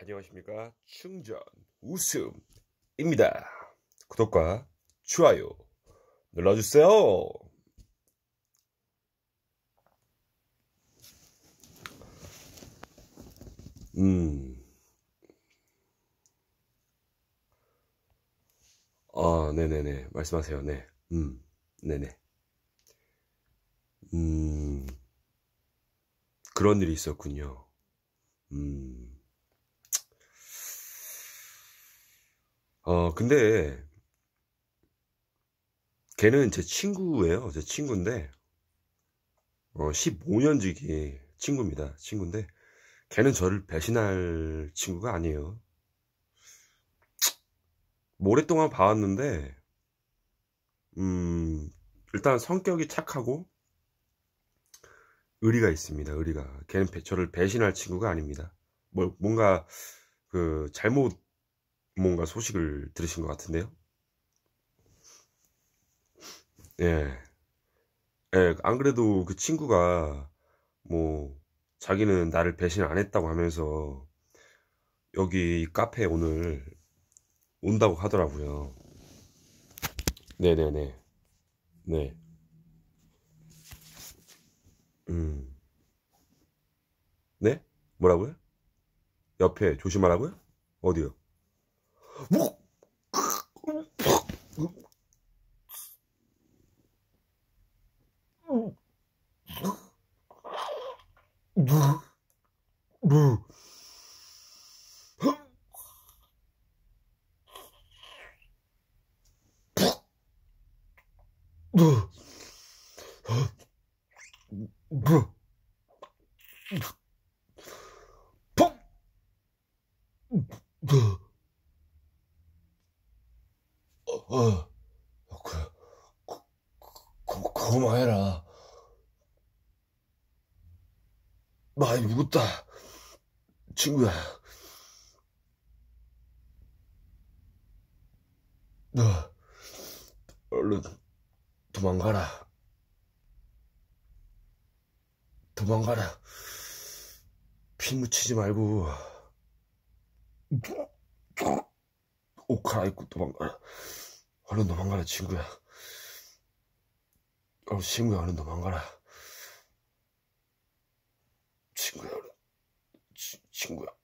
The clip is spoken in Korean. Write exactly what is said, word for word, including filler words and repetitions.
안녕하십니까. 충전 웃음입니다. 구독과 좋아요 눌러주세요. 음, 아, 네네네. 말씀하세요. 네. 음, 네네. 음, 그런 일이 있었군요. 음, 어, 근데 걔는 제 친구예요. 제 친구인데, 어, 십오 년 지기 친구입니다. 친구인데, 걔는 저를 배신할 친구가 아니에요. 오랫동안 봐왔는데, 음, 일단 성격이 착하고 의리가 있습니다. 의리가. 걔는 배- 저를 배신할 친구가 아닙니다. 뭐 뭔가 그 잘못 뭔가 소식을 들으신 것 같은데요. 예. 예, 안 그래도 그 친구가 뭐 자기는 나를 배신 안 했다고 하면서 여기 카페에 오늘 온다고 하더라고요. 네네네. 네. 음. 네? 뭐라고요? 옆에 조심하라고요? 어디요? 뭐? 뭐? 뭐? 뭐? 뭐? 퍽! 뭐? 어, 어, 그, 그, 그, 그만해라. 많이 묻었다. 친구야, 너, 얼른 도망가라. 도망가라. 피 묻히지 말고, 옷 갈아입고 도망가라. 얼른 도망가라, 친구야. 어, 친구야, 얼른 도망가라. 친구야, 얼른, 치, 친구야.